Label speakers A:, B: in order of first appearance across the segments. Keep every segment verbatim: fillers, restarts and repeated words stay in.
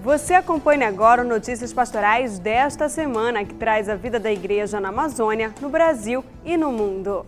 A: Você acompanha agora o Notícias Pastorais desta semana, que traz a vida da igreja na Amazônia, no Brasil e no mundo.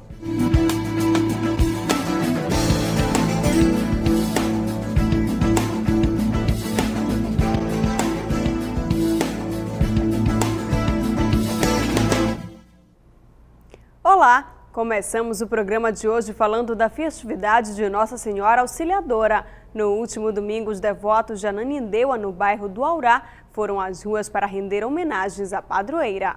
A: Olá! Começamos o programa de hoje falando da festividade de Nossa Senhora Auxiliadora. No último domingo, os devotos de Ananindeua, no bairro do Aurá, foram às ruas para render homenagens à padroeira.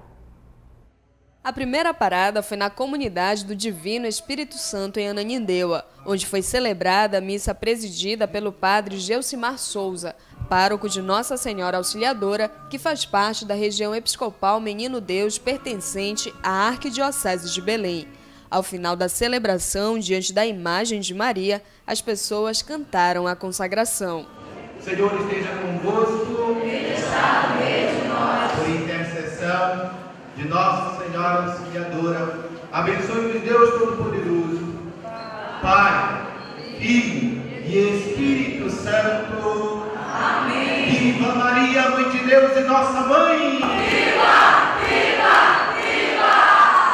B: A primeira parada foi na comunidade do Divino Espírito Santo em Ananindeua, onde foi celebrada a missa presidida pelo padre Geucimar Souza, pároco de Nossa Senhora Auxiliadora, que faz parte da região episcopal Menino Deus, pertencente à Arquidiocese de Belém. Ao final da celebração, diante da imagem de Maria, as pessoas cantaram a consagração.
C: O Senhor esteja convosco. Ele está no meio de nós. Por intercessão de Nossa Senhora Auxiliadora, abençoe-nos Deus Todo-Poderoso, Pai, Filho e Espírito Santo. Amém. Viva Maria, Mãe de Deus e nossa Mãe. Viva, viva, viva!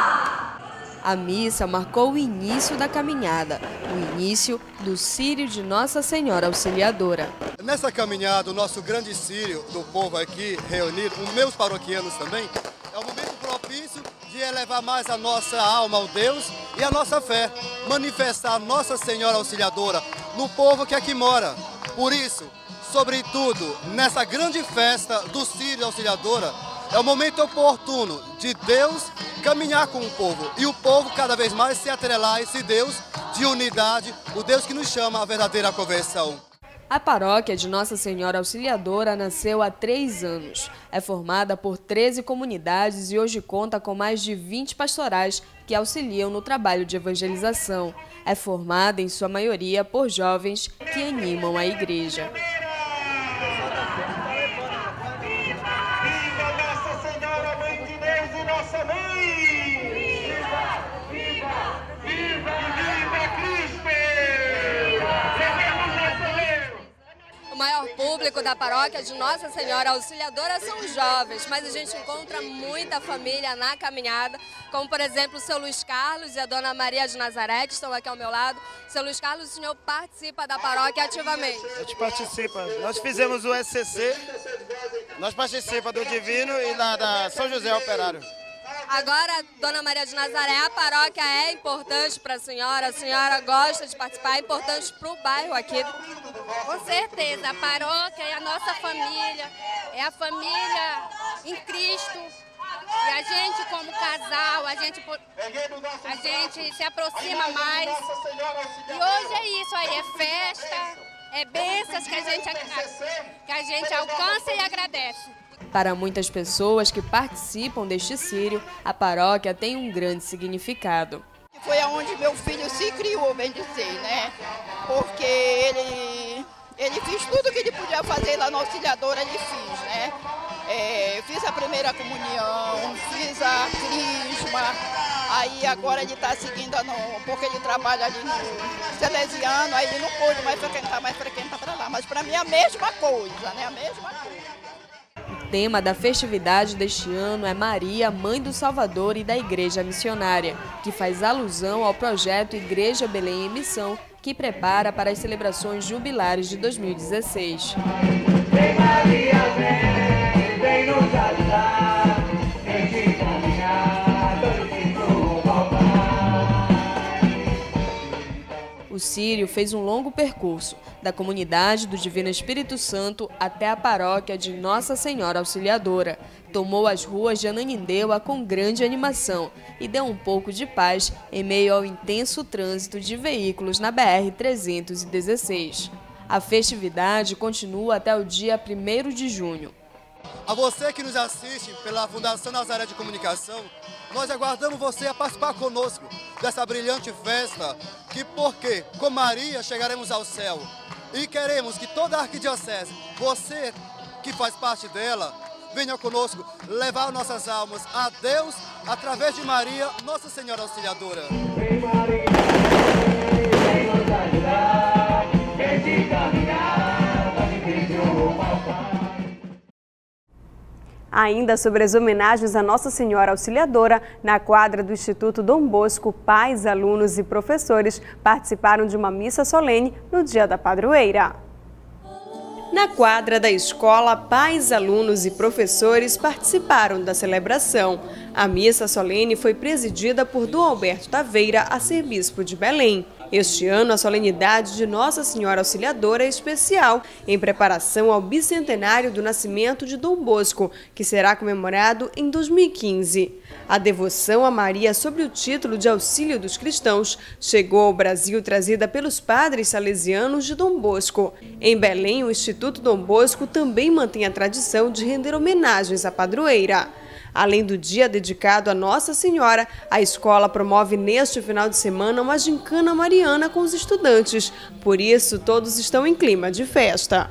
B: A missa marcou o início da caminhada, o início do Círio de Nossa Senhora Auxiliadora.
D: Nessa caminhada, o nosso grande círio do povo aqui reunido, os meus paroquianos também, é um momento propício de elevar mais a nossa alma ao Deus e a nossa fé, manifestar Nossa Senhora Auxiliadora no povo que aqui mora. Por isso, sobretudo, nessa grande festa do Círio Auxiliadora, é o momento oportuno de Deus caminhar com o povo e o povo cada vez mais se atrelar a esse Deus de unidade, o Deus que nos chama à verdadeira conversão.
B: A paróquia de Nossa Senhora Auxiliadora nasceu há três anos. É formada por treze comunidades e hoje conta com mais de vinte pastorais que auxiliam no trabalho de evangelização. É formada, em sua maioria, por jovens que animam a igreja.
E: O maior público da paróquia de Nossa Senhora Auxiliadora são os jovens, mas a gente encontra muita família na caminhada, como por exemplo o seu Luiz Carlos e a dona Maria de Nazaré, que estão aqui ao meu lado. Seu Luiz Carlos, o senhor participa da paróquia ativamente?
F: A gente participa. Nós fizemos o S C C, nós participamos do Divino e da, da São José Operário.
E: Agora, dona Maria de Nazaré, a paróquia é importante para a senhora, a senhora gosta de participar, é importante para o bairro aqui.
G: Com certeza, a paróquia é a nossa família, é a família em Cristo. E a gente como casal, a gente, a gente se aproxima mais. E hoje é isso aí, é festa, é bênçãos que a gente, que a gente alcança e agradece.
B: Para muitas pessoas que participam deste círio, a paróquia tem um grande significado.
H: Foi aonde meu filho se criou, bem dizer, né? Porque ele, ele fez tudo que ele podia fazer lá na Auxiliadora, ele fez, né? É, fiz a primeira comunhão, fiz a crisma, aí agora ele está seguindo, no, porque ele trabalha ali no Salesiano, aí ele não pôde mais frequentar, mais frequenta para lá. Mas para mim é a mesma coisa, né? A mesma coisa.
B: O tema da festividade deste ano é Maria, Mãe do Salvador e da Igreja Missionária, que faz alusão ao projeto Igreja Belém em Missão, que prepara para as celebrações jubilares de dois mil e dezesseis.
C: Vem Maria, vem, vem nos ajudar, vem te caminhar, todo voltar.
B: O círio fez um longo percurso, da comunidade do Divino Espírito Santo até a paróquia de Nossa Senhora Auxiliadora. Tomou as ruas de Ananindeua com grande animação e deu um pouco de paz em meio ao intenso trânsito de veículos na B R trezentos e dezesseis. A festividade continua até o dia primeiro de junho.
D: A você que nos assiste pela Fundação Nazaré de Comunicação, nós aguardamos você a participar conosco dessa brilhante festa, que porque com Maria chegaremos ao céu. E queremos que toda a arquidiocese, você que faz parte dela, venha conosco levar nossas almas a Deus através de Maria, Nossa Senhora Auxiliadora.
C: Vem Maria, vem nos ajudar, vem te caminhar, vem te o papai.
A: Ainda sobre as homenagens a Nossa Senhora Auxiliadora, na quadra do Instituto Dom Bosco, pais, alunos e professores participaram de uma missa solene no dia da padroeira. Na quadra da escola, pais, alunos e professores participaram da celebração. A missa solene foi presidida por Dom Alberto Taveira, arcebispo de Belém. Este ano, a solenidade de Nossa Senhora Auxiliadora é especial, em preparação ao bicentenário do nascimento de Dom Bosco, que será comemorado em dois mil e quinze. A devoção a Maria sob o título de Auxílio dos Cristãos chegou ao Brasil trazida pelos padres salesianos de Dom Bosco. Em Belém, o Instituto Dom Bosco também mantém a tradição de render homenagens à padroeira. Além do dia dedicado a Nossa Senhora, a escola promove neste final de semana uma gincana mariana com os estudantes. Por isso, todos estão em clima de festa.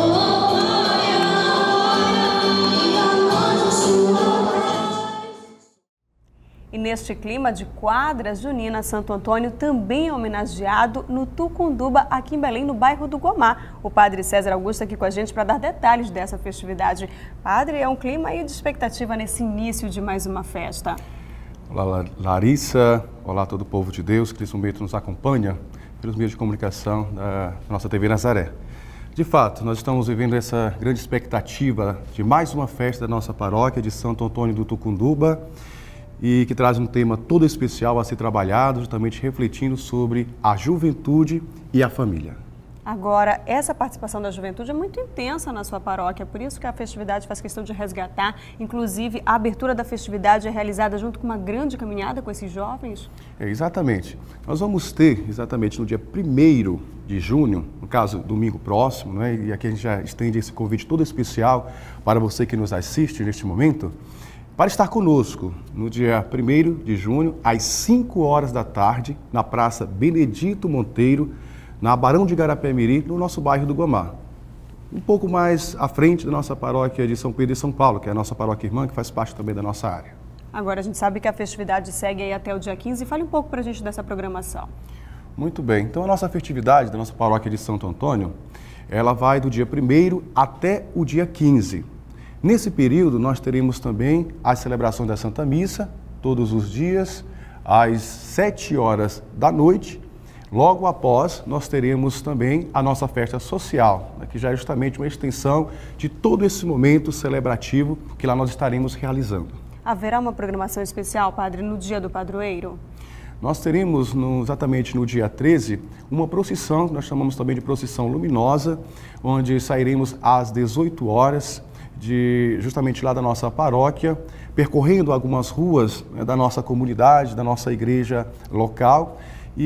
A: E neste clima de quadra junina, Santo Antônio também é homenageado no Tucunduba, aqui em Belém, no bairro do Guamá. O padre César Augusto aqui com a gente para dar detalhes dessa festividade. Padre, é um clima aí de expectativa nesse início de mais uma festa.
I: Olá, Larissa. Olá, todo o povo de Deus que nesse momento nos acompanha pelos meios de comunicação da nossa T V Nazaré. De fato, nós estamos vivendo essa grande expectativa de mais uma festa da nossa paróquia de Santo Antônio do Tucunduba, e que traz um tema todo especial a ser trabalhado, justamente refletindo sobre a juventude e a família.
A: Agora, essa participação da juventude é muito intensa na sua paróquia, por isso que a festividade faz questão de resgatar. Inclusive, a abertura da festividade é realizada junto com uma grande caminhada com esses jovens?
I: É, exatamente. Nós vamos ter, exatamente no dia primeiro de junho, no caso, domingo próximo, né, e aqui a gente já estende esse convite todo especial para você que nos assiste neste momento, para estar conosco no dia primeiro de junho, às cinco horas da tarde, na Praça Benedito Monteiro, na Barão de Garapé-Miri, no nosso bairro do Guamá. Um pouco mais à frente da nossa paróquia de São Pedro e São Paulo, que é a nossa paróquia irmã, que faz parte também da nossa área.
A: Agora, a gente sabe que a festividade segue aí até o dia quinze. Fale um pouco para a gente dessa programação.
I: Muito bem. Então, a nossa festividade da nossa paróquia de Santo Antônio, ela vai do dia primeiro até o dia quinze. Nesse período, nós teremos também a celebração da Santa Missa, todos os dias, às sete horas da noite. Logo após, nós teremos também a nossa festa social, que já é justamente uma extensão de todo esse momento celebrativo que lá nós estaremos realizando.
A: Haverá uma programação especial, padre, no dia do padroeiro?
I: Nós teremos, no, exatamente no dia treze, uma procissão, que nós chamamos também de procissão luminosa, onde sairemos às dezoito horas, de, justamente lá da nossa paróquia, percorrendo algumas ruas, né, da nossa comunidade, da nossa igreja local,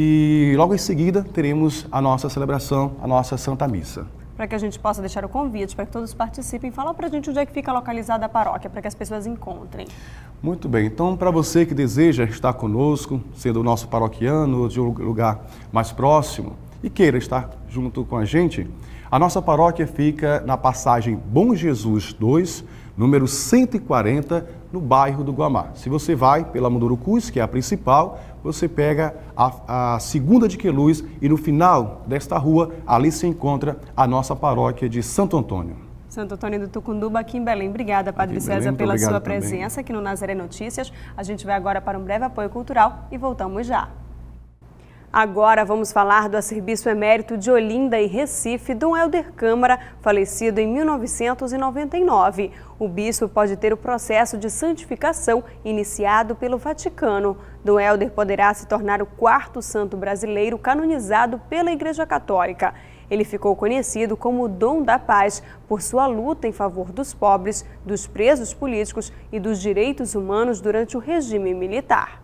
I: e logo em seguida teremos a nossa celebração, a nossa Santa Missa.
A: Para que a gente possa deixar o convite, para que todos participem, fala para a gente onde é que fica localizada a paróquia, para que as pessoas encontrem.
I: Muito bem, então para você que deseja estar conosco, sendo o nosso paroquiano de um lugar mais próximo e queira estar junto com a gente, a nossa paróquia fica na passagem Bom Jesus dois, número cento e quarenta, no bairro do Guamá. Se você vai pela Mundurucus, que é a principal, você pega a, a segunda de Queluz e no final desta rua, ali se encontra a nossa paróquia de Santo Antônio.
A: Santo Antônio do Tucunduba, aqui em Belém. Obrigada, Padre aqui César, Belém, pela sua presença também aqui no Nazaré Notícias. A gente vai agora para um breve apoio cultural e voltamos já. Agora vamos falar do arcebispo emérito de Olinda e Recife, Dom Helder Câmara, falecido em mil novecentos e noventa e nove. O bispo pode ter o processo de santificação iniciado pelo Vaticano. Dom Helder poderá se tornar o quarto santo brasileiro canonizado pela Igreja Católica. Ele ficou conhecido como o Dom da Paz por sua luta em favor dos pobres, dos presos políticos e dos direitos humanos durante o regime militar.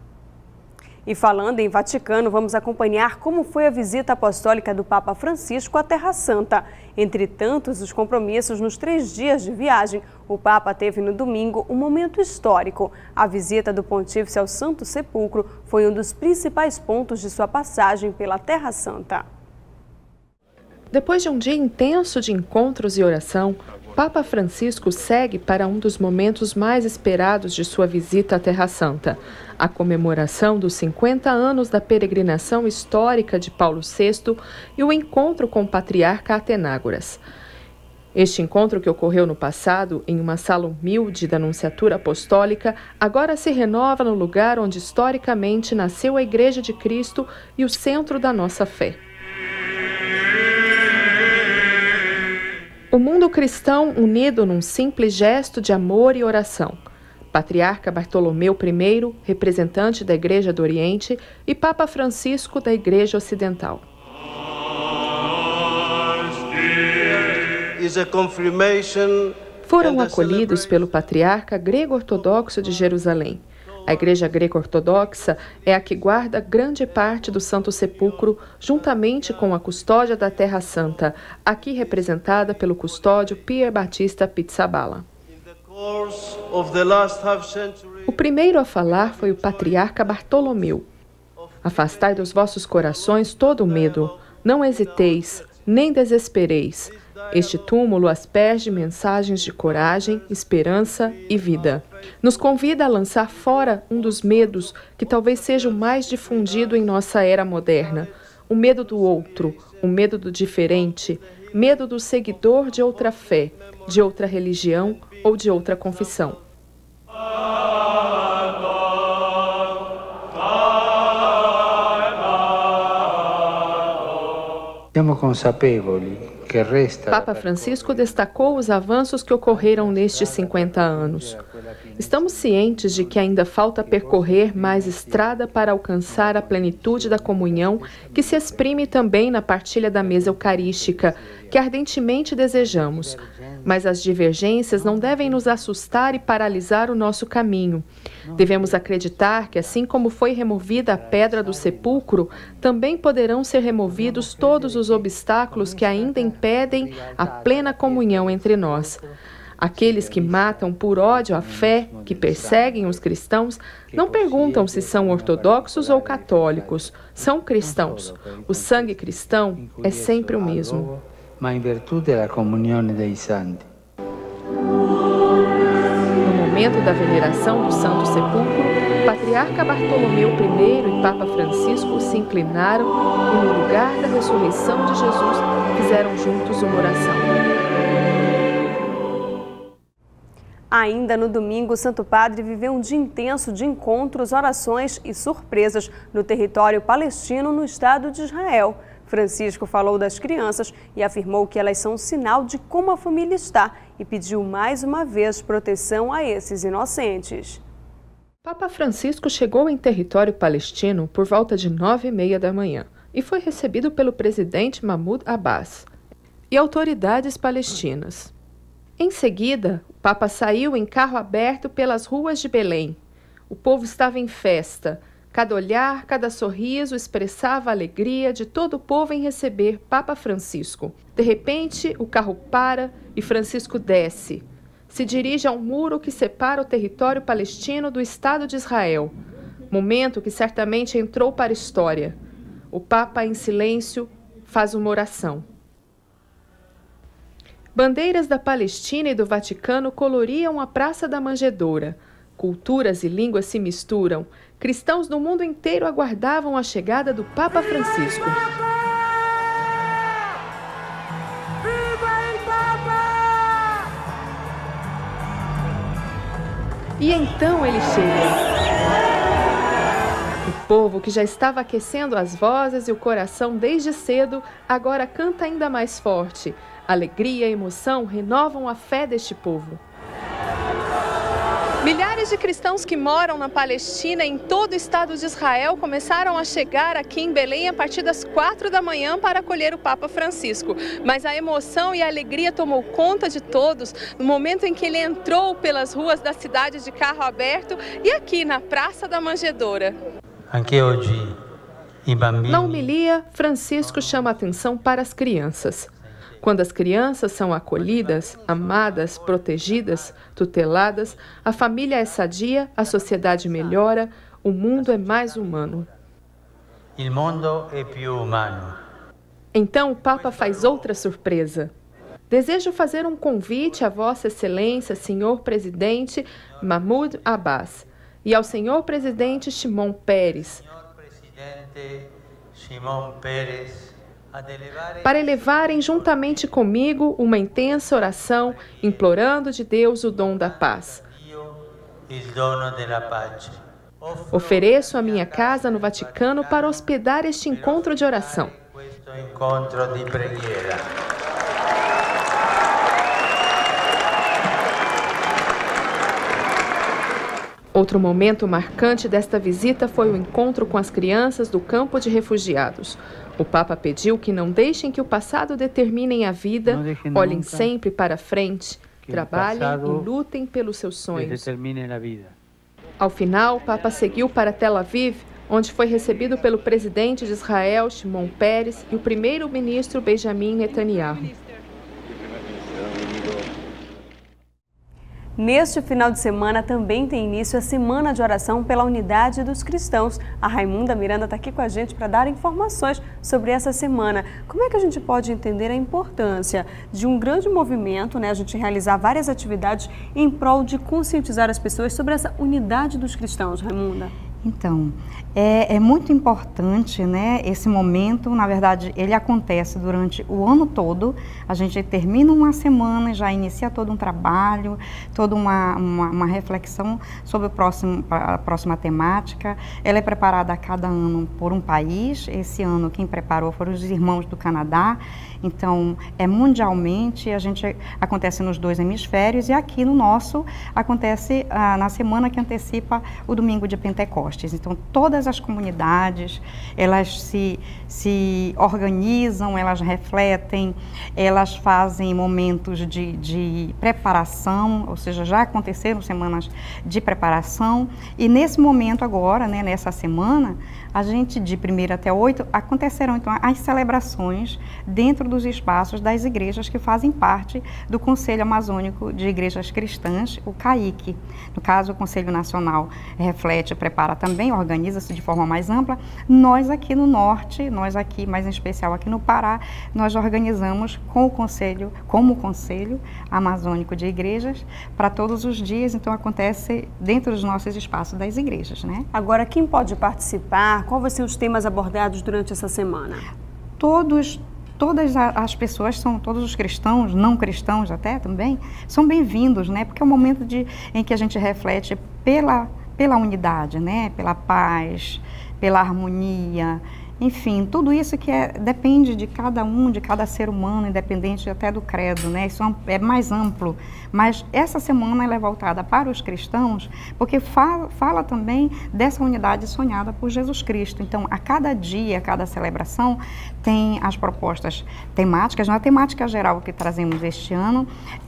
A: E falando em Vaticano, vamos acompanhar como foi a visita apostólica do Papa Francisco à Terra Santa. Entre tantos os compromissos nos três dias de viagem, o Papa teve no domingo um momento histórico. A visita do Pontífice ao Santo Sepulcro foi um dos principais pontos de sua passagem pela Terra Santa.
J: Depois de um dia intenso de encontros e oração, Papa Francisco segue para um dos momentos mais esperados de sua visita à Terra Santa, a comemoração dos cinquenta anos da peregrinação histórica de Paulo sexto e o encontro com o patriarca Atenágoras. Este encontro, que ocorreu no passado em uma sala humilde da Nunciatura Apostólica, agora se renova no lugar onde historicamente nasceu a Igreja de Cristo e o centro da nossa fé. O mundo cristão unido num simples gesto de amor e oração. Patriarca Bartolomeu I, representante da Igreja do Oriente, e Papa Francisco da Igreja Ocidental. Foram acolhidos pelo patriarca grego-ortodoxo de Jerusalém. A Igreja Greco-Ortodoxa é a que guarda grande parte do Santo Sepulcro, juntamente com a custódia da Terra Santa, aqui representada pelo custódio Pier Battista Pizzaballa. O primeiro a falar foi o patriarca Bartolomeu. Afastai dos vossos corações todo o medo, não hesiteis, nem desespereis. Este túmulo asperge mensagens de coragem, esperança e vida. Nos convida a lançar fora um dos medos que talvez seja o mais difundido em nossa era moderna. O medo do outro, o medo do diferente, medo do seguidor de outra fé, de outra religião ou de outra confissão.
K: Siamo consapevoli.
J: Papa Francisco destacou os avanços que ocorreram nestes cinquenta anos. Estamos cientes de que ainda falta percorrer mais estrada para alcançar a plenitude da comunhão que se exprime também na partilha da mesa eucarística, que ardentemente desejamos. Mas as divergências não devem nos assustar e paralisar o nosso caminho. Devemos acreditar que, assim como foi removida a pedra do sepulcro, também poderão ser removidos todos os obstáculos que ainda impedem a plena comunhão entre nós. Aqueles que matam por ódio a fé, que perseguem os cristãos, não perguntam se são ortodoxos ou católicos. São cristãos. O sangue cristão é sempre o mesmo.
K: Ma in virtù della comunione dei santi.
J: No momento da veneração do Santo Sepulcro, o Patriarca Bartolomeu I e Papa Francisco se inclinaram e, no lugar da ressurreição de Jesus, fizeram juntos uma oração.
A: Ainda no domingo, o Santo Padre viveu um dia intenso de encontros, orações e surpresas no território palestino, no Estado de Israel. Francisco falou das crianças e afirmou que elas são um sinal de como a família está e pediu mais uma vez proteção a esses inocentes.
J: Papa Francisco chegou em território palestino por volta de nove e meia da manhã e foi recebido pelo presidente Mahmoud Abbas e autoridades palestinas. Em seguida, o Papa saiu em carro aberto pelas ruas de Belém. O povo estava em festa. Cada olhar, cada sorriso expressava a alegria de todo o povo em receber Papa Francisco. De repente, o carro para e Francisco desce. Se dirige ao muro que separa o território palestino do Estado de Israel. Momento que certamente entrou para a história. O Papa, em silêncio, faz uma oração. Bandeiras da Palestina e do Vaticano coloriam a Praça da Manjedoura. Culturas e línguas se misturam. Cristãos do mundo inteiro aguardavam a chegada do Papa Francisco. E então ele chega. O povo, que já estava aquecendo as vozes e o coração desde cedo, agora canta ainda mais forte. Alegria e emoção renovam a fé deste povo. Milhares de cristãos que moram na Palestina e em todo o Estado de Israel começaram a chegar aqui em Belém a partir das quatro da manhã para acolher o Papa Francisco. Mas a emoção e a alegria tomou conta de todos no momento em que ele entrou pelas ruas da cidade de carro aberto e aqui na Praça da Manjedoura. Na homilia, Francisco chama a atenção para as crianças. Quando as crianças são acolhidas, amadas, protegidas, tuteladas, a família é sadia, a sociedade melhora, o mundo é mais humano.
K: Il mondo è più umano.
J: Então o Papa faz outra surpresa. Desejo fazer um convite a Vossa Excelência, Senhor Presidente Mahmoud Abbas, e ao Senhor Presidente Shimon Peres.
K: Senhor Presidente Shimon Peres.
J: para elevarem juntamente comigo uma intensa oração, implorando de Deus o dom da paz. Ofereço a minha casa no Vaticano para hospedar este encontro de oração. Outro momento marcante desta visita foi o encontro com as crianças do campo de refugiados. O Papa pediu que não deixem que o passado determine a vida, olhem sempre para frente, trabalhem e lutem pelos seus sonhos. Ao final, o Papa seguiu para Tel Aviv, onde foi recebido pelo presidente de Israel, Shimon Peres, e o primeiro-ministro Benjamin Netanyahu.
A: Neste final de semana também tem início a Semana de Oração pela Unidade dos Cristãos. A Raimunda Miranda está aqui com a gente para dar informações sobre essa semana. Como é que a gente pode entender a importância de um grande movimento, né, a gente realizar várias atividades em prol de conscientizar as pessoas sobre essa unidade dos cristãos, Raimunda?
L: Então, é, é muito importante, né, esse momento. Na verdade, ele acontece durante o ano todo. A gente termina uma semana e já inicia todo um trabalho, toda uma, uma, uma reflexão sobre o próximo, a próxima temática. Ela é preparada a cada ano por um país. Esse ano quem preparou foram os irmãos do Canadá. Então, é mundialmente, a gente acontece nos dois hemisférios, e aqui no nosso acontece ah, na semana que antecipa o domingo de Pentecostes. Então, todas as comunidades, elas se, se organizam, elas refletem, elas fazem momentos de, de preparação, ou seja, já aconteceram semanas de preparação, e nesse momento agora, né, nessa semana, a gente, de primeiro até oito, acontecerão então as celebrações dentro dos espaços das igrejas que fazem parte do Conselho Amazônico de Igrejas Cristãs, o CAIC. No caso, o Conselho Nacional reflete, prepara também, organiza-se de forma mais ampla. Nós aqui no Norte, nós aqui, mais em especial aqui no Pará, nós organizamos com o Conselho, como o Conselho Amazônico de Igrejas, para todos os dias, então acontece dentro dos nossos espaços das igrejas, né?
A: Agora, quem pode participar? Qual vão ser os temas abordados durante essa semana?
L: Todos, todas as pessoas, são, todos os cristãos, não cristãos até também, são bem-vindos, né? Porque é um momento de, em que a gente reflete pela, pela unidade, né? Pela paz, pela harmonia, enfim, tudo isso que é, depende de cada um, de cada ser humano, independente até do credo, né? Isso é mais amplo. Mas essa semana ela é voltada para os cristãos, porque fala, fala também dessa unidade sonhada por Jesus Cristo. Então, a cada dia, a cada celebração, tem as propostas temáticas. Na temática geral que trazemos este ano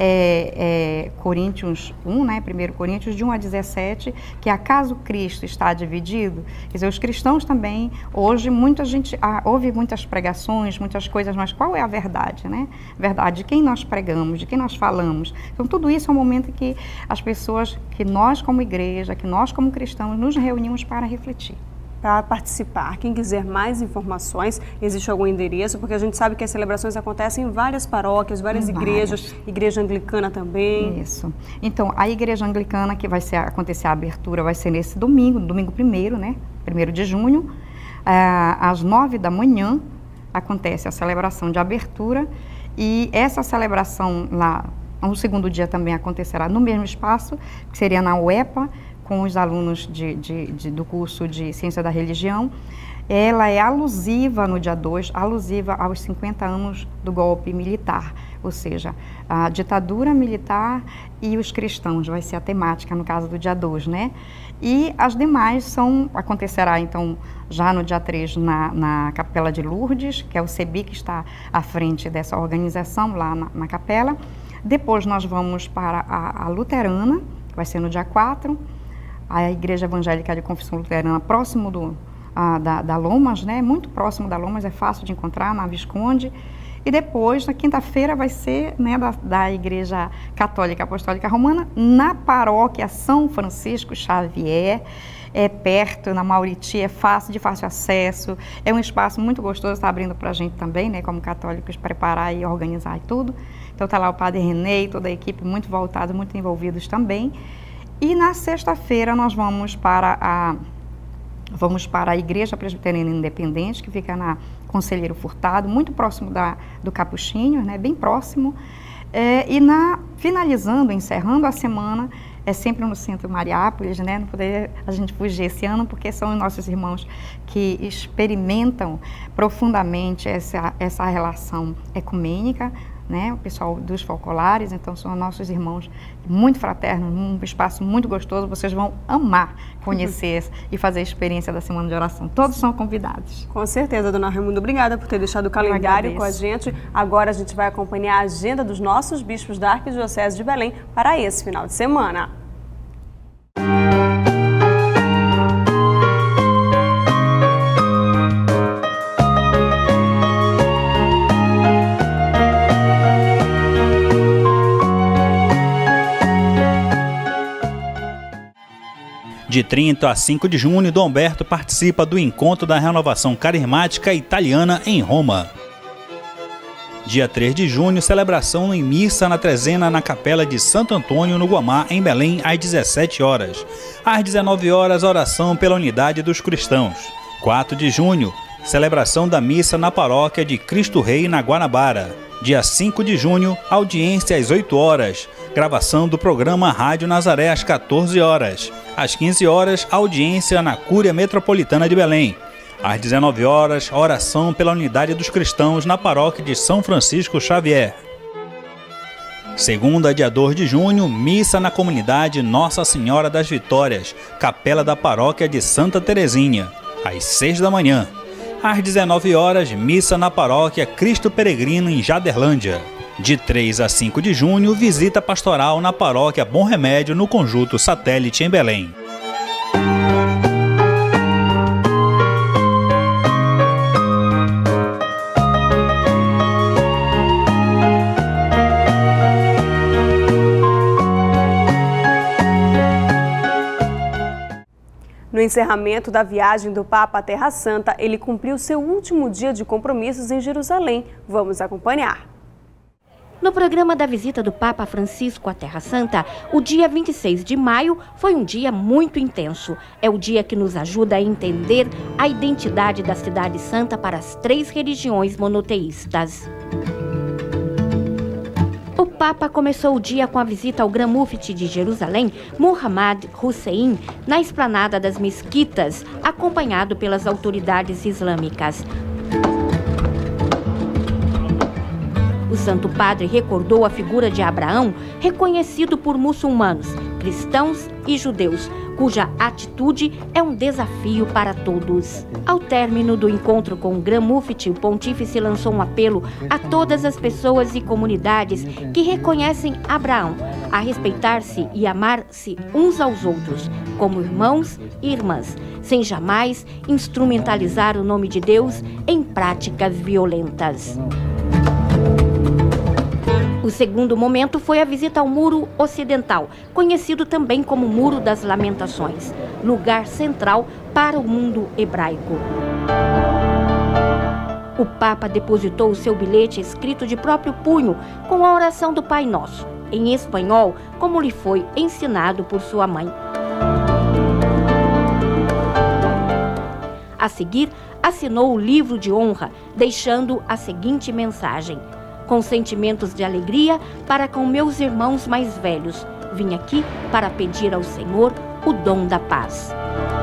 L: é, é Coríntios um, né? primeiro Coríntios, de um a dezessete, que acaso Cristo está dividido? Quer dizer, os cristãos também, hoje, muita gente, ah, ouve muitas pregações, muitas coisas, mas qual é a verdade, né? Verdade de quem nós pregamos, de quem nós falamos. Então, tudo isso é um momento em que as pessoas, que nós como igreja, que nós como cristãos, nos reunimos para refletir.
A: Para participar, quem quiser mais informações, existe algum endereço? Porque a gente sabe que as celebrações acontecem em várias paróquias, várias em igrejas, várias. Igreja anglicana também.
L: Isso. Então, a igreja anglicana, que vai ser, acontecer a abertura, vai ser nesse domingo, domingo primeiro, né? primeiro de junho, às nove da manhã, acontece a celebração de abertura, e essa celebração lá, no segundo dia também acontecerá no mesmo espaço, que seria na U E P A, com os alunos de, de, de, do curso de Ciência da Religião. Ela é alusiva no dia dois, alusiva aos cinquenta anos do golpe militar, ou seja, a ditadura militar e os cristãos, vai ser a temática no caso do dia dois, né? E as demais são, acontecerá então já no dia três na, na Capela de Lourdes, que é o C E B I que está à frente dessa organização lá na, na capela. Depois nós vamos para a, a Luterana, que vai ser no dia quatro, a Igreja Evangélica de Confissão Luterana, próximo do, a, da, da Lomas, né? Muito próximo da Lomas, é fácil de encontrar, na Visconde. E depois, na quinta-feira, vai ser, né, da, da Igreja Católica Apostólica Romana, na Paróquia São Francisco Xavier, é perto, na Mauriti, é fácil, de fácil acesso, é um espaço muito gostoso, está abrindo para a gente também, né, como católicos, preparar e organizar e tudo. Então está lá o Padre René e toda a equipe muito voltada, muito envolvidos também. E na sexta-feira nós vamos para a... Vamos para a Igreja Presbiteriana Independente, que fica na Conselheiro Furtado, muito próximo da, do Capuchinho, né, bem próximo. É, e na, finalizando, encerrando a semana, é sempre no Centro Mariápolis, né, não poderia a gente fugir esse ano, porque são os nossos irmãos que experimentam profundamente essa, essa relação ecumênica, né, o pessoal dos focolares, então são nossos irmãos muito fraternos, um espaço muito gostoso, vocês vão amar conhecer uhum. e fazer a experiência da Semana de Oração. Todos são convidados.
A: Com certeza, dona Raimundo, obrigada por ter deixado o calendário com a gente. Agora a gente vai acompanhar a agenda dos nossos bispos da Arquidiocese de Belém para esse final de semana.
M: De trinta a cinco de junho, Dom Humberto participa do Encontro da Renovação Carismática Italiana em Roma. Dia três de junho, celebração em missa na trezena na Capela de Santo Antônio, no Guamá, em Belém, às dezessete horas. Às dezenove horas, oração pela unidade dos cristãos. quatro de junho, celebração da missa na Paróquia de Cristo Rei, na Guanabara. Dia cinco de junho, audiência às oito horas. Gravação do programa Rádio Nazaré às quatorze horas. Às quinze horas, audiência na Cúria Metropolitana de Belém. Às dezenove horas, oração pela unidade dos cristãos na paróquia de São Francisco Xavier. Segunda, dia dois de junho, missa na comunidade Nossa Senhora das Vitórias, capela da paróquia de Santa Terezinha, às seis da manhã. Às dezenove horas, missa na paróquia Cristo Peregrino em Jaderlândia. De três a cinco de junho, visita pastoral na paróquia Bom Remédio, no Conjunto Satélite, em Belém.
A: No encerramento da viagem do Papa à Terra Santa, ele cumpriu seu último dia de compromissos em Jerusalém. Vamos acompanhar.
N: No programa da visita do Papa Francisco à Terra Santa, o dia vinte e seis de maio foi um dia muito intenso. É o dia que nos ajuda a entender a identidade da Cidade Santa para as três religiões monoteístas. O Papa começou o dia com a visita ao Gran-Mufti de Jerusalém, Muhammad Hussein, na esplanada das mesquitas, acompanhado pelas autoridades islâmicas. O Santo Padre recordou a figura de Abraão, reconhecido por muçulmanos, cristãos e judeus, cuja atitude é um desafio para todos. Ao término do encontro com o Gran-Mufti, o pontífice lançou um apelo a todas as pessoas e comunidades que reconhecem Abraão a respeitar-se e amar-se uns aos outros, como irmãos e irmãs, sem jamais instrumentalizar o nome de Deus em práticas violentas. O segundo momento foi a visita ao Muro Ocidental, conhecido também como Muro das Lamentações, lugar central para o mundo hebraico. O Papa depositou o seu bilhete escrito de próprio punho com a oração do Pai Nosso, em espanhol, como lhe foi ensinado por sua mãe. A seguir, assinou o livro de honra, deixando a seguinte mensagem: com sentimentos de alegria para com meus irmãos mais velhos, vim aqui para pedir ao Senhor o dom da paz.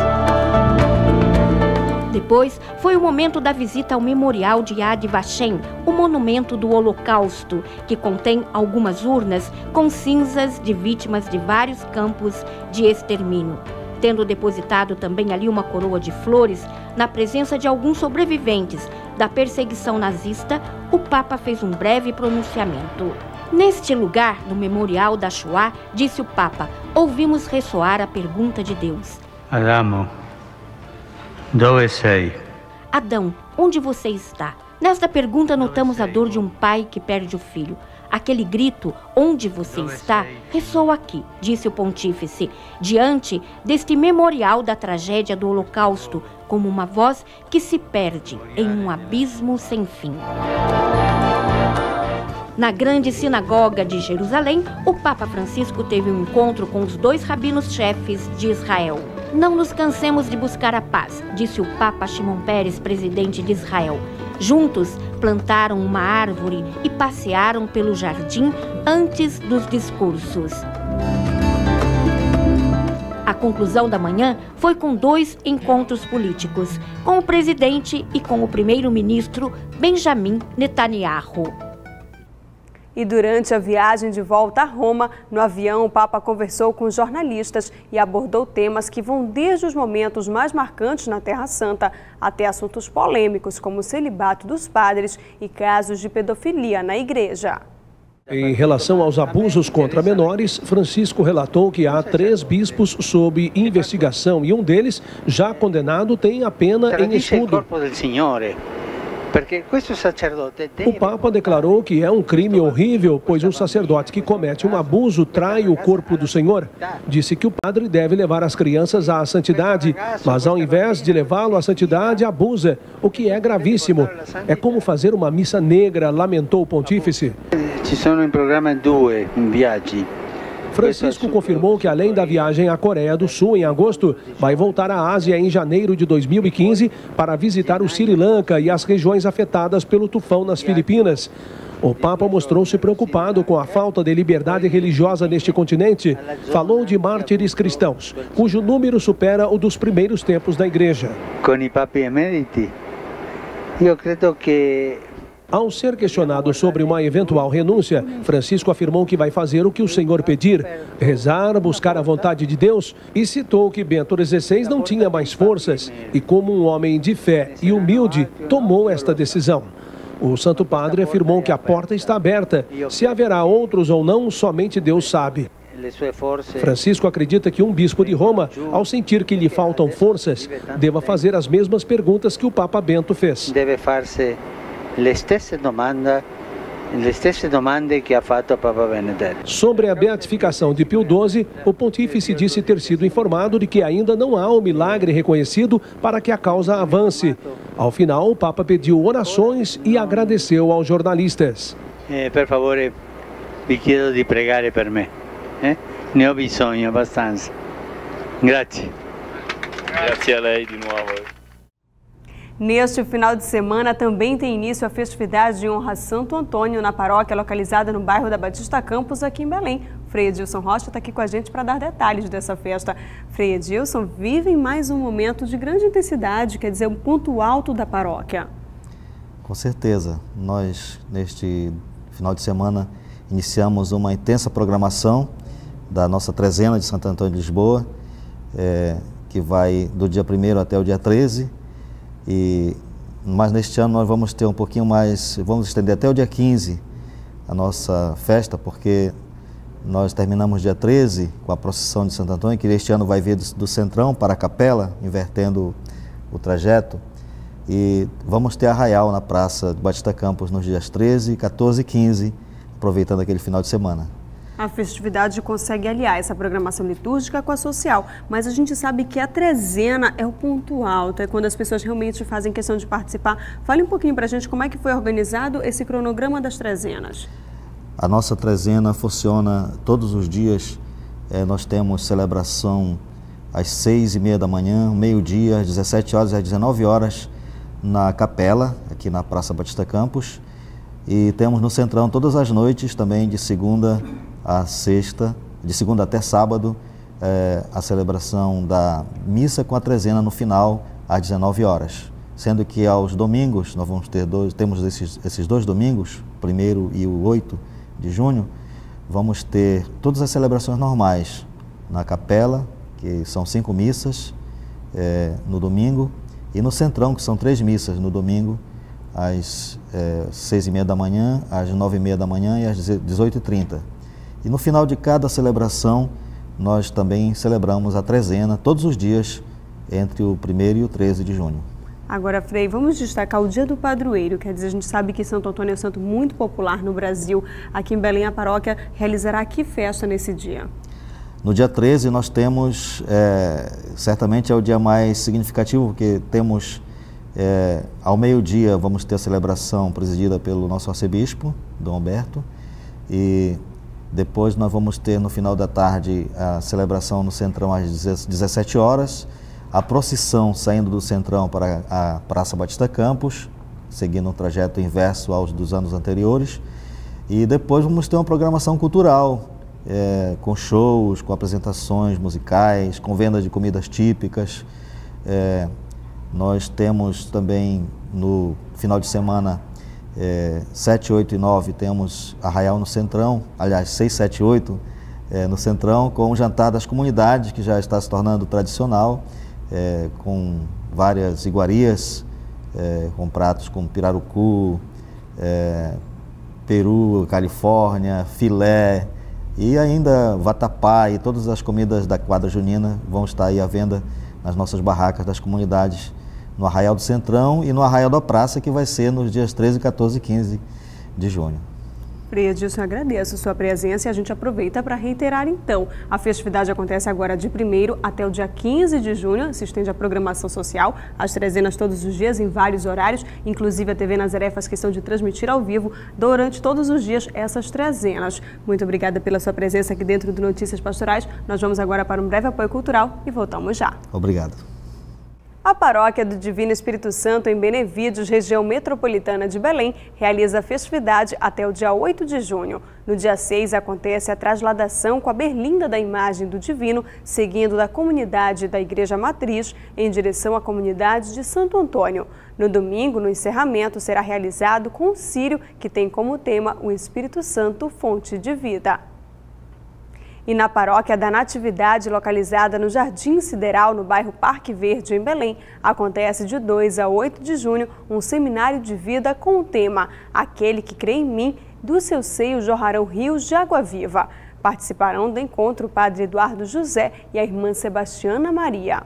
N: Depois, foi o momento da visita ao memorial de Yad Vashem, o monumento do Holocausto, que contém algumas urnas com cinzas de vítimas de vários campos de extermínio. Tendo depositado também ali uma coroa de flores, na presença de alguns sobreviventes da perseguição nazista, o Papa fez um breve pronunciamento. Neste lugar, no memorial da Shoah, disse o Papa, ouvimos ressoar a pergunta de Deus.
K: Adamo, dove sei?
N: Adão, onde você está? Nesta pergunta notamos a dor de um pai que perde o filho. Aquele grito, onde você está, ressoa aqui, disse o pontífice, diante deste memorial da tragédia do Holocausto, como uma voz que se perde em um abismo sem fim. Na grande sinagoga de Jerusalém, o Papa Francisco teve um encontro com os dois rabinos-chefes de Israel. Não nos cansemos de buscar a paz, disse o Papa Shimon Peres, presidente de Israel. Juntos, plantaram uma árvore e passearam pelo jardim antes dos discursos. A conclusão da manhã foi com dois encontros políticos, com o presidente e com o primeiro-ministro Benjamin Netanyahu.
A: E durante a viagem de volta a Roma, no avião, o Papa conversou com jornalistas e abordou temas que vão desde os momentos mais marcantes na Terra Santa até assuntos polêmicos como o celibato dos padres e casos de pedofilia na igreja.
O: Em relação aos abusos contra menores, Francisco relatou que há três bispos sob investigação e um deles, já condenado, tem a pena em estudo. O Papa declarou que é um crime horrível, pois um sacerdote que comete um abuso trai o corpo do Senhor. Disse que o padre deve levar as crianças à santidade, mas ao invés de levá-lo à santidade, abusa, o que é gravíssimo. É como fazer uma missa negra, lamentou o pontífice.
K: Ci sono in programma due viaggi.
O: Francisco confirmou que, além da viagem à Coreia do Sul em agosto, vai voltar à Ásia em janeiro de dois mil e quinze para visitar o Sri Lanka e as regiões afetadas pelo tufão nas Filipinas. O Papa mostrou-se preocupado com a falta de liberdade religiosa neste continente. Falou de mártires cristãos, cujo número supera o dos primeiros tempos da Igreja.
K: Com i papi emeriti, eu credo que...
O: Ao ser questionado sobre uma eventual renúncia, Francisco afirmou que vai fazer o que o Senhor pedir, rezar, buscar a vontade de Deus, e citou que Bento dezesseis não tinha mais forças e, como um homem de fé e humilde, tomou esta decisão. O Santo Padre afirmou que a porta está aberta. Se haverá outros ou não, somente Deus sabe. Francisco acredita que um bispo de Roma, ao sentir que lhe faltam forças, deva fazer as mesmas perguntas que o Papa Bento fez.
K: Deve farsi le stesse domande, le stesse domande que ha fatto Papa Benedetto.
O: Sobre a beatificação de Pio doze, o pontífice disse ter sido informado de que ainda não há um milagre reconhecido para que a causa avance. Ao final, o Papa pediu orações e agradeceu aos jornalistas.
K: Eh, per favore, vi chiedo di pregare per me. Eh? Ne ho bisogno abbastanza. Grazie.
P: Grazie a lei de novo.
A: Neste final de semana também tem início a festividade de honra a Santo Antônio na paróquia localizada no bairro da Batista Campos, aqui em Belém. Frei Edilson Rocha está aqui com a gente para dar detalhes dessa festa. Frei Edilson, vivem mais um momento de grande intensidade, quer dizer, um ponto alto da paróquia.
Q: Com certeza. Nós, neste final de semana, iniciamos uma intensa programação da nossa trezena de Santo Antônio de Lisboa, é, que vai do dia primeiro até o dia treze. E, mas neste ano nós vamos ter um pouquinho mais, vamos estender até o dia quinze a nossa festa, porque nós terminamos dia treze com a procissão de Santo Antônio, que este ano vai vir do, do Centrão para a Capela, invertendo o trajeto. E vamos ter arraial na Praça de Batista Campos nos dias treze, quatorze e quinze, aproveitando aquele final de semana.
A: A festividade consegue aliar essa programação litúrgica com a social, mas a gente sabe que a trezena é o ponto alto, é quando as pessoas realmente fazem questão de participar. Fale um pouquinho para a gente como é que foi organizado esse cronograma das trezenas.
Q: A nossa trezena funciona todos os dias. É, nós temos celebração às seis e meia da manhã, meio-dia, às dezessete horas e às dezenove horas na Capela, aqui na Praça Batista Campos. E temos no Centrão todas as noites, também de segunda a sexta, de segunda até sábado, é, a celebração da missa com a trezena no final, às dezenove horas. Sendo que aos domingos, nós vamos ter dois, temos esses, esses dois domingos, o primeiro e o oito de junho, vamos ter todas as celebrações normais na capela, que são cinco missas é, no domingo, e no Centrão, que são três missas no domingo, às é, seis e meia da manhã, às nove e meia da manhã e às dezoito e trinta. E no final de cada celebração, nós também celebramos a trezena, todos os dias, entre o primeiro e o treze de junho.
A: Agora, Frei, vamos destacar o Dia do Padroeiro, quer dizer, a gente sabe que Santo Antônio é um santo muito popular no Brasil. Aqui em Belém, a paróquia realizará que festa nesse dia?
Q: No dia treze, nós temos, é, certamente é o dia mais significativo, porque temos, é, ao meio-dia, vamos ter a celebração presidida pelo nosso arcebispo, Dom Alberto, e depois nós vamos ter no final da tarde a celebração no Centrão às dezessete horas, a procissão saindo do Centrão para a Praça Batista Campos, seguindo um trajeto inverso aos dos anos anteriores. E depois vamos ter uma programação cultural, é, com shows, com apresentações musicais, com venda de comidas típicas. É, nós temos também no final de semana, é, sete, oito e nove, temos Arraial no Centrão, aliás, seis, sete e oito é, no Centrão, com o jantar das comunidades, que já está se tornando tradicional, é, com várias iguarias, é, com pratos como pirarucu, é, peru, Califórnia, filé e ainda vatapá, e todas as comidas da quadra junina vão estar aí à venda nas nossas barracas das comunidades no Arraial do Centrão e no Arraial da Praça, que vai ser nos dias treze, quatorze e quinze de junho.
A: Frei Edilson, agradeço a sua presença e a gente aproveita para reiterar então. A festividade acontece agora de primeiro até o dia quinze de junho, se estende a programação social, as trezenas todos os dias em vários horários, inclusive a T V Nazaré faz questão de transmitir ao vivo durante todos os dias essas trezenas. Muito obrigada pela sua presença aqui dentro do Notícias Pastorais. Nós vamos agora para um breve apoio cultural e voltamos já.
Q: Obrigado.
A: A Paróquia do Divino Espírito Santo, em Benevídeos, região metropolitana de Belém, realiza a festividade até o dia oito de junho. No dia seis, acontece a trasladação com a berlinda da imagem do Divino, seguindo da comunidade da Igreja Matriz em direção à comunidade de Santo Antônio. No domingo, no encerramento, será realizado com o círio, que tem como tema o Espírito Santo, fonte de vida. E na Paróquia da Natividade, localizada no Jardim Sideral, no bairro Parque Verde, em Belém, acontece de dois a oito de junho um seminário de vida com o tema Aquele que crê em mim, do seu seio jorrarão rios de água viva. Participarão do encontro o padre Eduardo José e a irmã Sebastiana Maria.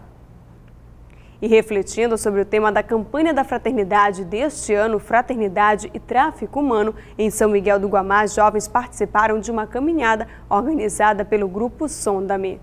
A: E refletindo sobre o tema da campanha da fraternidade deste ano, Fraternidade e Tráfico Humano, em São Miguel do Guamá, jovens participaram de uma caminhada organizada pelo grupo Sonda-me.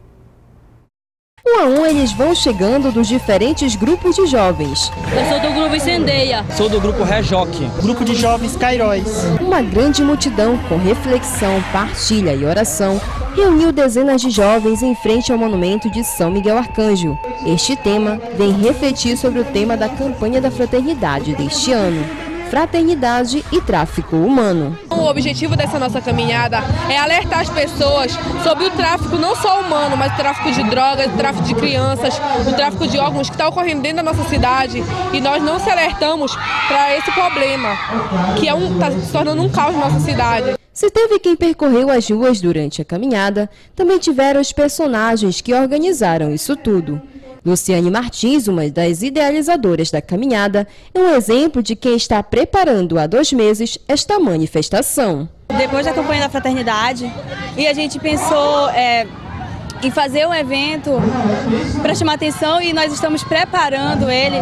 R: Um a um eles vão chegando dos diferentes grupos de jovens.
S: Eu sou do grupo Incendeia.
T: Sou do grupo Rejoque. Grupo de jovens Cairóis.
R: Uma grande multidão com reflexão, partilha e oração reuniu dezenas de jovens em frente ao monumento de São Miguel Arcanjo. Este tema vem refletir sobre o tema da campanha da fraternidade deste ano. Fraternidade e tráfico humano.
U: O objetivo dessa nossa caminhada é alertar as pessoas sobre o tráfico não só humano, mas o tráfico de drogas, o tráfico de crianças, o tráfico de órgãos que está ocorrendo dentro da nossa cidade, e nós não se alertamos para esse problema, que é um, está se tornando um caos na nossa cidade.
R: Se teve quem percorreu as ruas durante a caminhada, também tiveram os personagens que organizaram isso tudo. Luciane Martins, uma das idealizadoras da caminhada, é um exemplo de quem está preparando há dois meses esta manifestação.
V: Depois da campanha da fraternidade, e a gente pensou é, em fazer um evento para chamar atenção, e nós estamos preparando ele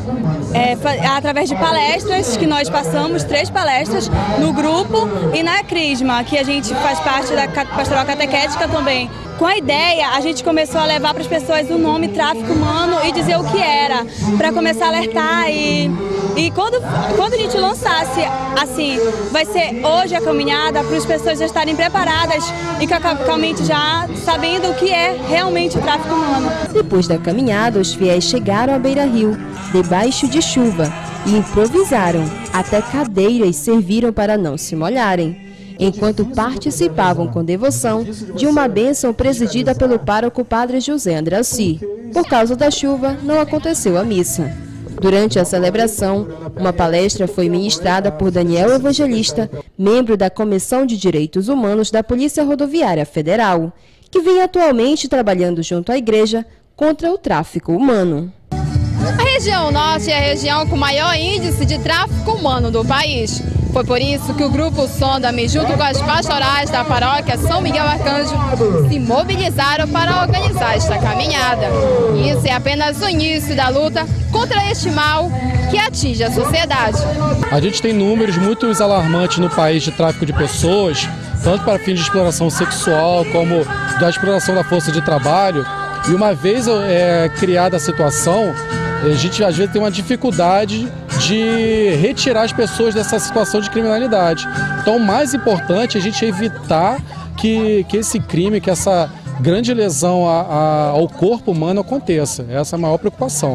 V: é, através de palestras que nós passamos, três palestras no grupo e na Crisma, que a gente faz parte da Pastoral Catequética também. Com a ideia, a gente começou a levar para as pessoas o nome tráfico humano e dizer o que era, para começar a alertar. E, e quando, quando a gente lançasse, assim, vai ser hoje a caminhada, para as pessoas já estarem preparadas e calmamente já sabendo o que é realmente o tráfico humano.
R: Depois da caminhada, os fiéis chegaram à beira-rio, debaixo de chuva, e improvisaram. Até cadeiras serviram para não se molharem, enquanto participavam com devoção de uma bênção presidida pelo pároco Padre José Andraci. Por causa da chuva, não aconteceu a missa. Durante a celebração, uma palestra foi ministrada por Daniel Evangelista, membro da Comissão de Direitos Humanos da Polícia Rodoviária Federal, que vem atualmente trabalhando junto à Igreja contra o tráfico humano.
W: A região norte é a região com maior índice de tráfico humano do país. Foi por isso que o Grupo Sonda-me, junto com as pastorais da paróquia São Miguel Arcanjo, se mobilizaram para organizar esta caminhada. Isso é apenas o início da luta contra este mal que atinge a sociedade.
X: A gente tem números muito alarmantes no país de tráfico de pessoas, tanto para fins de exploração sexual como da exploração da força de trabalho. E uma vez é, criada a situação, a gente às vezes tem uma dificuldade de retirar as pessoas dessa situação de criminalidade. Então o mais importante é a gente evitar que, que esse crime, que essa grande lesão a, a, ao corpo humano aconteça. Essa é a maior preocupação.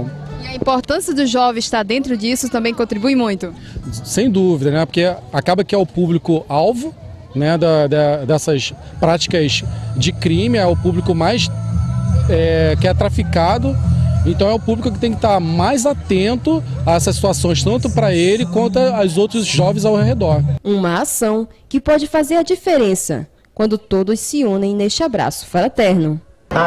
W: E a importância do jovem estar dentro disso também contribui muito?
X: Sem dúvida, né? Porque acaba que é o público-alvo, né, da, da, dessas práticas de crime, é o público mais é, que é traficado. Então é o público que tem que estar mais atento a essas situações, tanto para ele quanto aos outros jovens ao redor.
R: Uma ação que pode fazer a diferença quando todos se unem neste abraço fraterno.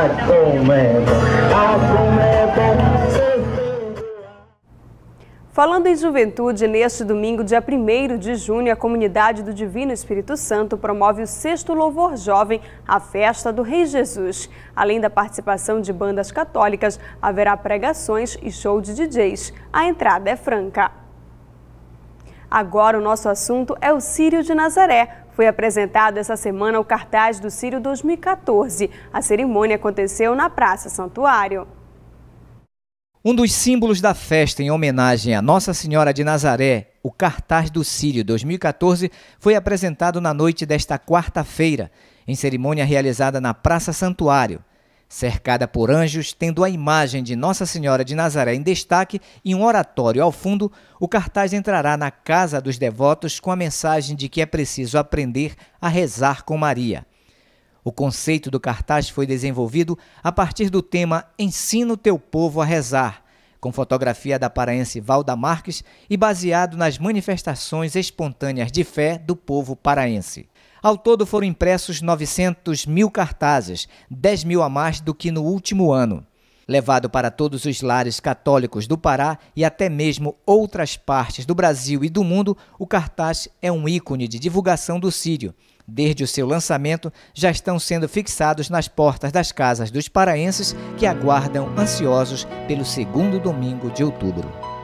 A: Falando em juventude, neste domingo, dia primeiro de junho, a comunidade do Divino Espírito Santo promove o sexto Louvor Jovem, a festa do Rei Jesus. Além da participação de bandas católicas, haverá pregações e show de D Js. A entrada é franca. Agora o nosso assunto é o Círio de Nazaré. Foi apresentado essa semana o cartaz do Círio dois mil e quatorze. A cerimônia aconteceu na Praça Santuário.
E: Um dos símbolos da festa em homenagem a Nossa Senhora de Nazaré, o cartaz do Círio dois mil e quatorze, foi apresentado na noite desta quarta-feira, em cerimônia realizada na Praça Santuário. Cercada por anjos, tendo a imagem de Nossa Senhora de Nazaré em destaque e um oratório ao fundo, o cartaz entrará na casa dos devotos com a mensagem de que é preciso aprender a rezar com Maria. O conceito do cartaz foi desenvolvido a partir do tema Ensina o teu povo a rezar, com fotografia da paraense Valda Marques e baseado nas manifestações espontâneas de fé do povo paraense. Ao todo foram impressos novecentos mil cartazes, dez mil a mais do que no último ano. Levado para todos os lares católicos do Pará e até mesmo outras partes do Brasil e do mundo, o cartaz é um ícone de divulgação do Círio. Desde o seu lançamento, já estão sendo fixados nas portas das casas dos paraenses que aguardam ansiosos pelo segundo domingo de outubro.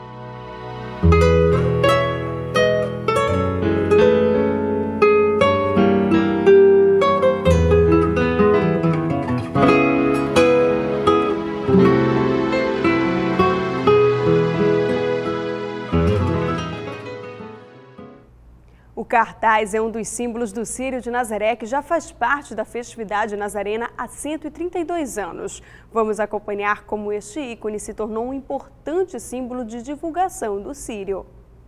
A: O cartaz é um dos símbolos do Círio de Nazaré, que já faz parte da festividade nazarena há cento e trinta e dois anos. Vamos acompanhar como este ícone se tornou um importante símbolo de divulgação do Círio.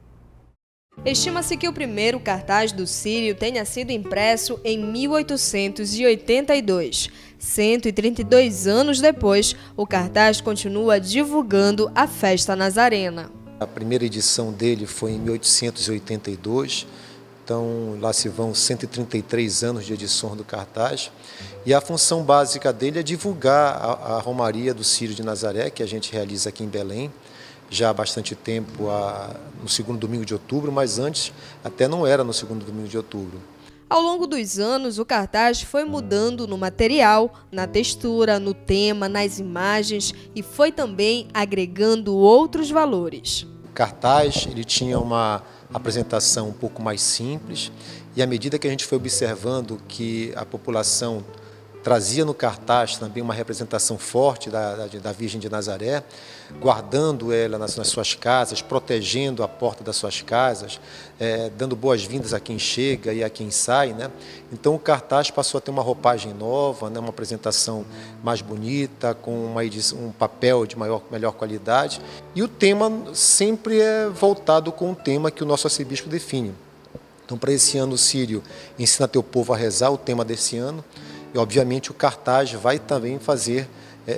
B: Estima-se que o primeiro cartaz do Círio tenha sido impresso em mil oitocentos e oitenta e dois. cento e trinta e dois anos depois, o cartaz continua divulgando a festa nazarena.
F: A primeira edição dele foi em mil oitocentos e oitenta e dois. Então, lá se vão cento e trinta e três anos de edição do cartaz. E a função básica dele é divulgar a, a Romaria do Círio de Nazaré, que a gente realiza aqui em Belém, já há bastante tempo, a, no segundo domingo de outubro, mas antes até não era no segundo domingo de outubro.
B: Ao longo dos anos, o cartaz foi mudando no material, na textura, no tema, nas imagens e foi também agregando outros valores.
F: O cartaz ele tinha uma apresentação um pouco mais simples e à medida que a gente foi observando que a população trazia no cartaz também uma representação forte da, da, da Virgem de Nazaré, guardando ela nas, nas suas casas, protegendo a porta das suas casas, é, dando boas-vindas a quem chega e a quem sai, né? Então o cartaz passou a ter uma roupagem nova, né? Uma apresentação mais bonita, com uma edição, um papel de maior, melhor qualidade. E o tema sempre é voltado com o tema que o nosso arcebispo define. Então, para esse ano, o Círio Ensina teu povo a rezar, o tema desse ano. E, obviamente, o cartaz vai também fazer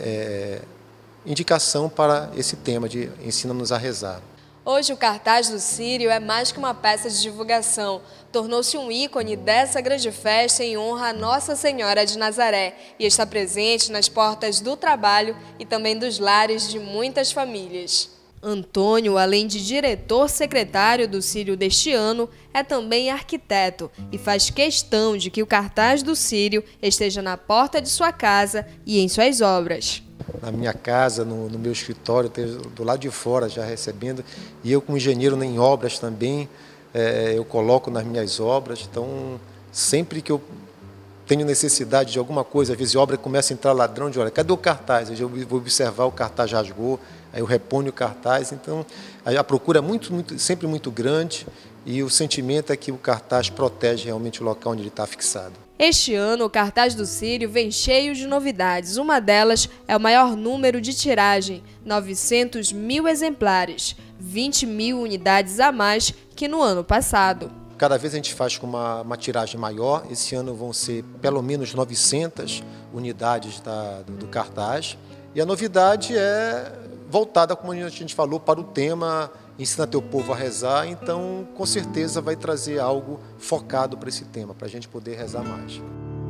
F: é, indicação para esse tema de Ensina-nos a rezar.
B: Hoje, o cartaz do Círio é mais que uma peça de divulgação. Tornou-se um ícone dessa grande festa em honra a Nossa Senhora de Nazaré e está presente nas portas do trabalho e também dos lares de muitas famílias. Antônio, além de diretor-secretário do Círio deste ano, é também arquiteto e faz questão de que o cartaz do Círio esteja na porta de sua casa e em suas obras.
F: Na minha casa, no, no meu escritório, do lado de fora já recebendo, e eu como engenheiro em obras também, é, eu coloco nas minhas obras, então sempre que eu tenho necessidade de alguma coisa, às vezes a obra começa a entrar ladrão de olha, cadê o cartaz? Eu vou observar, o cartaz rasgou, aí eu reponho o cartaz, então a procura é muito, muito, sempre muito grande e o sentimento é que o cartaz protege realmente o local onde ele está fixado.
B: Este ano, o cartaz do Círio vem cheio de novidades. Uma delas é o maior número de tiragem, novecentos mil exemplares, vinte mil unidades a mais que no ano passado.
F: Cada vez a gente faz com uma, uma tiragem maior. Esse ano vão ser pelo menos novecentas unidades da, do, do cartaz. E a novidade é voltada, como a gente falou, para o tema Ensina Teu Povo a Rezar. Então, com certeza, vai trazer algo focado para esse tema, para a gente poder rezar mais.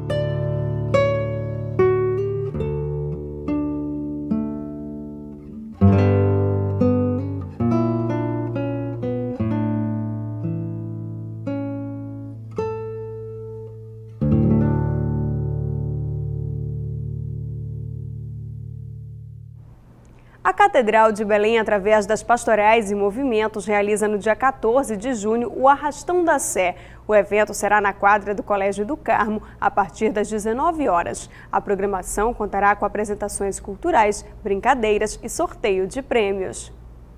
A: A Catedral de Belém, através das pastorais e movimentos, realiza no dia quatorze de junho o Arrastão da Sé. O evento será na quadra do Colégio do Carmo, a partir das dezenove horas. A programação contará com apresentações culturais, brincadeiras e sorteio de prêmios.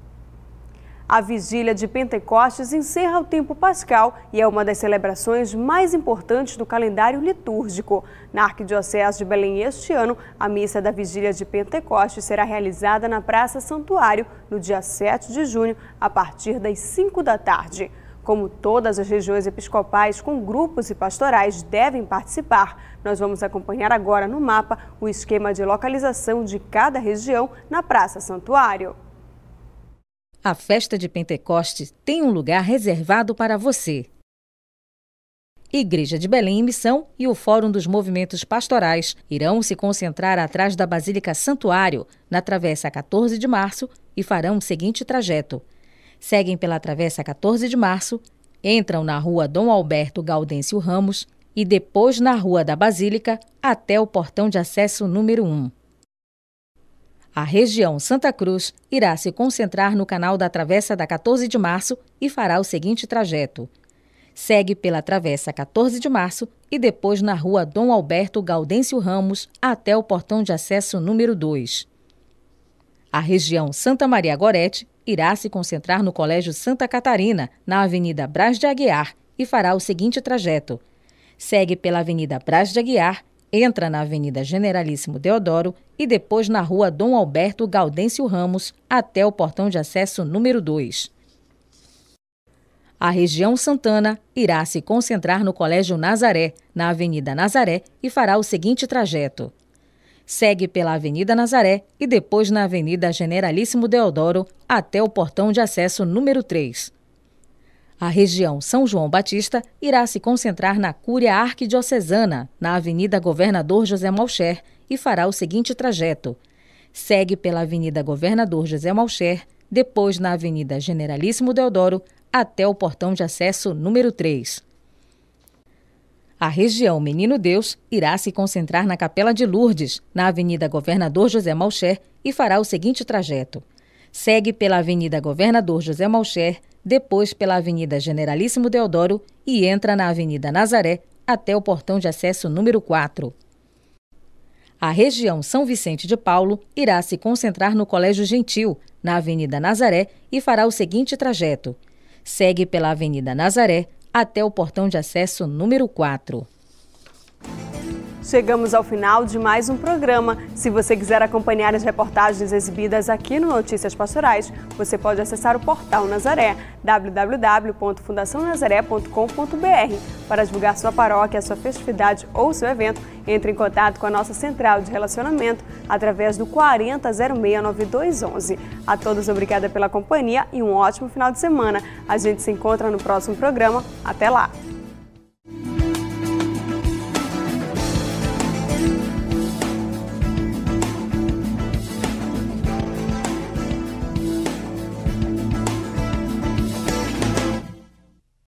A: A vigília de Pentecostes encerra o tempo pascal e é uma das celebrações mais importantes do calendário litúrgico. Na Arquidiocese de Belém este ano, a missa da vigília de Pentecostes será realizada na Praça Santuário no dia sete de junho, a partir das cinco da tarde. Como todas as regiões episcopais com grupos e pastorais devem participar, nós vamos acompanhar agora no mapa o esquema de localização de cada região na Praça Santuário.
C: A festa de Pentecostes tem um lugar reservado para você. Igreja de Belém em Missão e o Fórum dos Movimentos Pastorais irão se concentrar atrás da Basílica Santuário, na Travessa quatorze de março, e farão o seguinte trajeto. Seguem pela Travessa quatorze de março, entram na Rua Dom Alberto Gaudêncio Ramos e depois na Rua da Basílica até o portão de acesso número um. A região Santa Cruz irá se concentrar no canal da Travessa da quatorze de março e fará o seguinte trajeto. Segue pela Travessa quatorze de março e depois na Rua Dom Alberto Gaudêncio Ramos até o portão de acesso número dois. A região Santa Maria Gorete irá se concentrar no Colégio Santa Catarina, na Avenida Braz de Aguiar, e fará o seguinte trajeto. Segue pela Avenida Braz de Aguiar, entra na Avenida Generalíssimo Deodoro e depois na Rua Dom Alberto Gaudêncio Ramos até o portão de acesso número dois. A região Santana irá se concentrar no Colégio Nazaré, na Avenida Nazaré, e fará o seguinte trajeto. Segue pela Avenida Nazaré e depois na Avenida Generalíssimo Deodoro até o portão de acesso número três. A região São João Batista irá se concentrar na Cúria Arquidiocesana, na Avenida Governador José Malcher, e fará o seguinte trajeto. Segue pela Avenida Governador José Malcher, depois na Avenida Generalíssimo Deodoro, até o portão de acesso número três. A região Menino Deus irá se concentrar na Capela de Lourdes, na Avenida Governador José Malcher, e fará o seguinte trajeto. Segue pela Avenida Governador José Malcher, depois pela Avenida Generalíssimo Deodoro e entra na Avenida Nazaré até o portão de acesso número quatro. A região São Vicente de Paulo irá se concentrar no Colégio Gentil, na Avenida Nazaré, e fará o seguinte trajeto. Segue pela Avenida Nazaré até o portão de acesso número quatro.
A: Chegamos ao final de mais um programa. Se você quiser acompanhar as reportagens exibidas aqui no Notícias Pastorais, você pode acessar o portal Nazaré, w w w ponto fundação nazaré ponto com ponto b r. Para divulgar sua paróquia, sua festividade ou seu evento, entre em contato com a nossa central de relacionamento através do quarenta zero seis nove dois onze. A todos, obrigada pela companhia e um ótimo final de semana. A gente se encontra no próximo programa. Até lá!